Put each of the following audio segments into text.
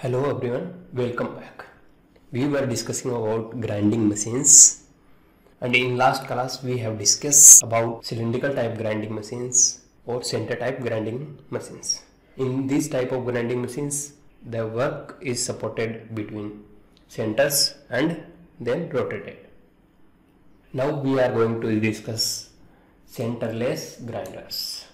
Hello everyone, welcome back. We were discussing about grinding machines, and in last class we have discussed about cylindrical type grinding machines or center type grinding machines. In this type of grinding machines, the work is supported between centers and then rotated. Now we are going to discuss centerless grinders.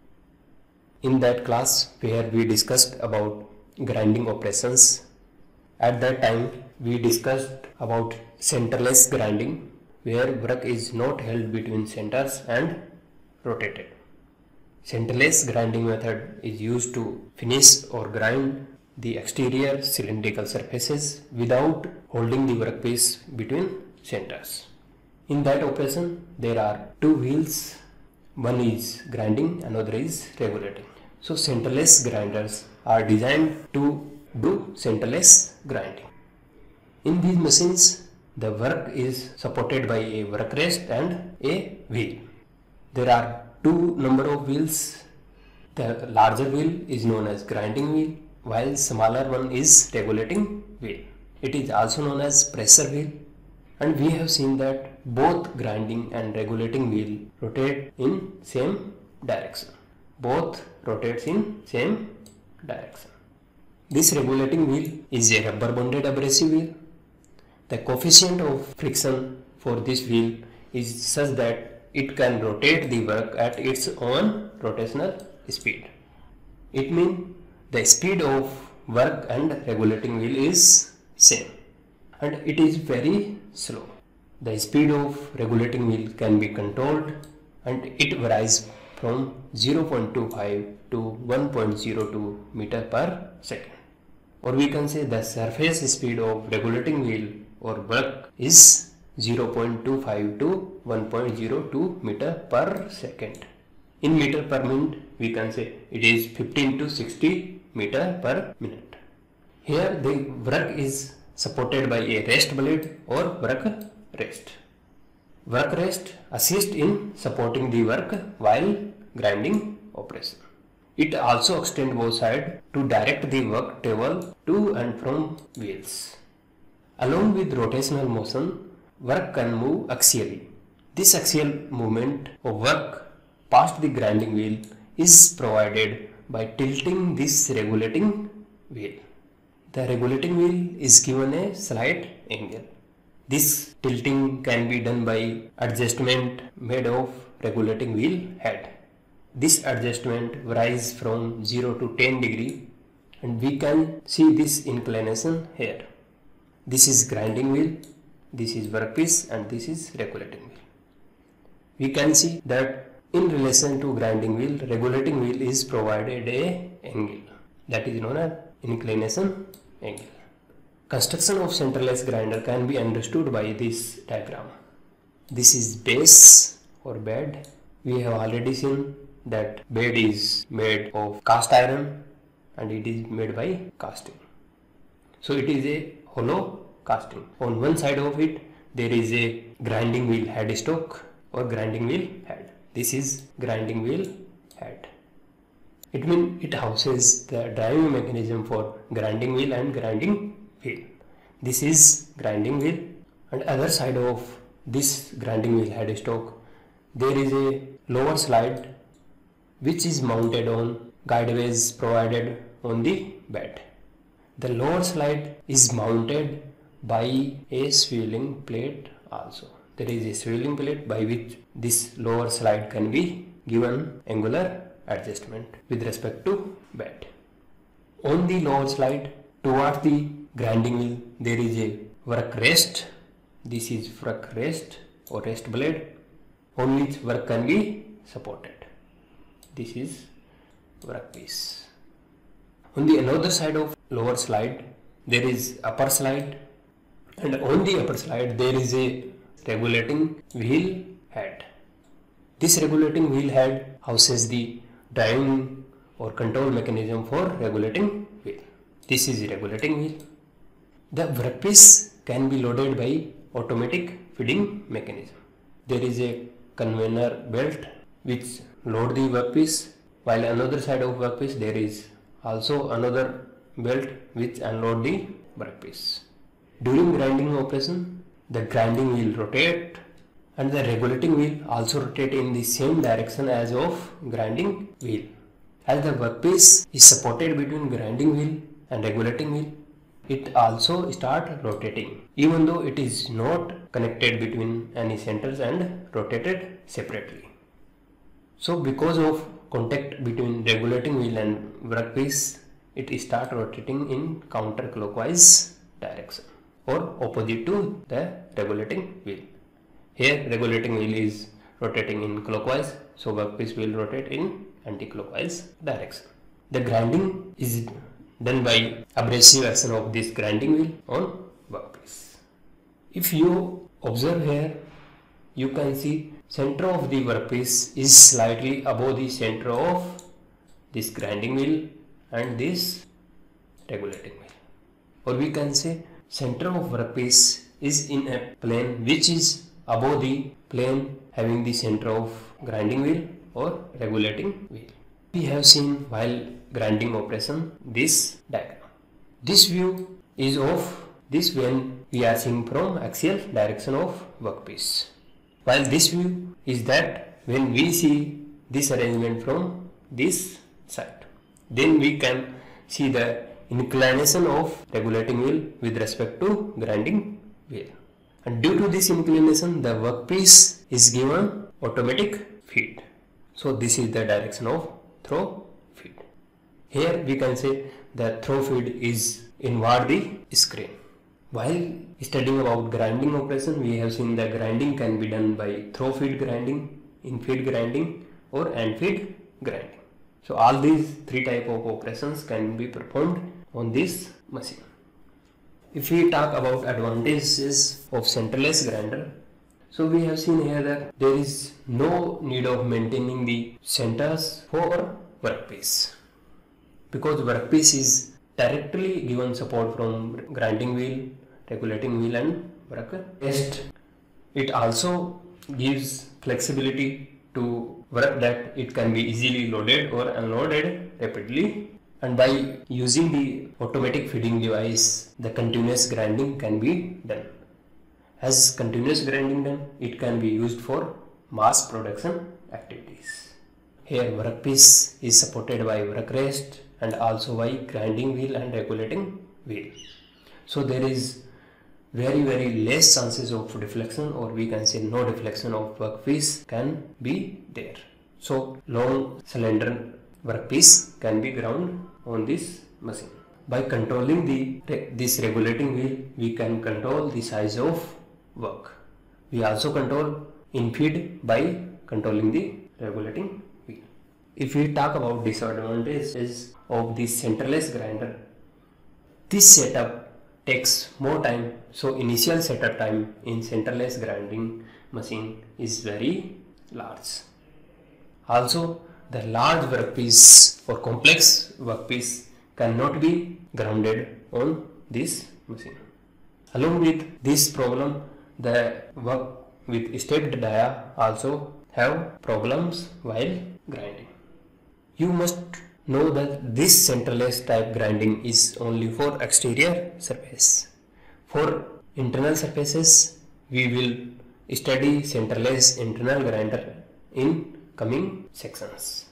In that class where we discussed about grinding operations, at that time we discussed about centerless grinding where work is not held between centers and rotated. Centerless grinding method is used to finish or grind the exterior cylindrical surfaces without holding the workpiece between centers. In that operation there are two wheels, one is grinding, another is regulating. So centerless grinders are designed to do centerless grinding. In these machines, the work is supported by a work rest and a wheel. There are two number of wheels. The larger wheel is known as grinding wheel, while smaller one is regulating wheel. It is also known as pressure wheel, and we have seen that both grinding and regulating wheel rotate in same direction. Both rotates in same direction. This regulating wheel is a rubber bonded abrasive wheel. The coefficient of friction for this wheel is such that it can rotate the work at its own rotational speed. It means the speed of work and regulating wheel is same, and it is very slow. The speed of regulating wheel can be controlled, and it varies from 0.25 to 1.02 meter per second. Or we can say the surface speed of regulating wheel or work is 0.25 to 1.02 meter per second. In meter per minute, we can say it is 15 to 60 meter per minute. Here the work is supported by a rest blade or work rest. Work rest assists in supporting the work while grinding operation. It also extends both sides to direct the work travel to and from wheels. Along with rotational motion, work can move axially. This axial movement of work past the grinding wheel is provided by tilting this regulating wheel. The regulating wheel is given a slight angle. This tilting can be done by adjustment made of regulating wheel head. This adjustment varies from 0 to 10 degree, and we can see this inclination here. This is grinding wheel, this is workpiece, and this is regulating wheel. We can see that in relation to grinding wheel, regulating wheel is provided a angle that is known as inclination angle. Construction of centerless grinder can be understood by this diagram. This is base or bed. We have already seen that bed is made of cast iron and it is made by casting. So it is a hollow casting. On one side of it there is a grinding wheel headstock or grinding wheel head. This is grinding wheel head. It means it houses the driving mechanism for grinding wheel and grinding wheel. This is grinding wheel, and other side of this grinding wheel headstock there is a lower slide which is mounted on guideways provided on the bed. The lower slide is mounted by a swiveling plate also. There is a swiveling plate by which this lower slide can be given angular adjustment with respect to bed. On the lower slide towards the grinding wheel there is a work rest. This is work rest or rest blade on which work can be supported. This is workpiece. On the another side of lower slide there is upper slide, and on the upper slide there is a regulating wheel head. This regulating wheel head houses the driving or control mechanism for regulating wheel. This is regulating wheel. The workpiece can be loaded by automatic feeding mechanism. There is a conveyor belt which load the workpiece, while another side of workpiece there is also another belt which unload the workpiece. During grinding operation, the grinding wheel rotate and the regulating wheel also rotate in the same direction as of grinding wheel. As the workpiece is supported between grinding wheel and regulating wheel, it also start rotating even though it is not connected between any centers and rotated separately. So because of contact between regulating wheel and workpiece, it start rotating in counterclockwise direction or opposite to the regulating wheel. Here regulating wheel is rotating in clockwise, so workpiece will rotate in anti-clockwise direction. The grinding is done by abrasive action of this grinding wheel on workpiece. If you observe here, you can see center of the workpiece is slightly above the center of this grinding wheel and this regulating wheel. Or we can say center of workpiece is in a plane which is above the plane having the center of grinding wheel or regulating wheel. We have seen while grinding operation this diagram. This view is of this when we are seeing from axial direction of workpiece. While this view is that when we see this arrangement from this side, then we can see the inclination of regulating wheel with respect to grinding wheel. And due to this inclination, the workpiece is given automatic feed. So this is the direction of throw feed. Here we can say the throw feed is inward the screen. While studying about grinding operation, we have seen that grinding can be done by throw feed grinding, in feed grinding or end feed grinding. So all these three type of operations can be performed on this machine. If we talk about advantages of centerless grinder, so we have seen here that there is no need of maintaining the centers for workpiece because workpiece is directly given support from grinding wheel, regulating wheel and work rest. It also gives flexibility to work that it can be easily loaded or unloaded rapidly, and by using the automatic feeding device, the continuous grinding can be done. As continuous grinding done, it can be used for mass production activities. Here workpiece is supported by work rest and also by grinding wheel and regulating wheel. So there is very less chances of deflection, or we can say no deflection of workpiece can be there. So long cylinder workpiece can be ground on this machine. By controlling this regulating wheel, we can control the size of work. We also control in feed by controlling the regulating wheel. If we talk about disadvantages of this centerless grinder, this setup takes more time. So initial setup time in centerless grinding machine is very large. Also, the large workpiece or complex workpiece cannot be grounded on this machine. Along with this problem, the work with stepped dia also have problems while grinding. You must know that this centerless type grinding is only for exterior surface. For internal surfaces, we will study centerless internal grinder in coming sections.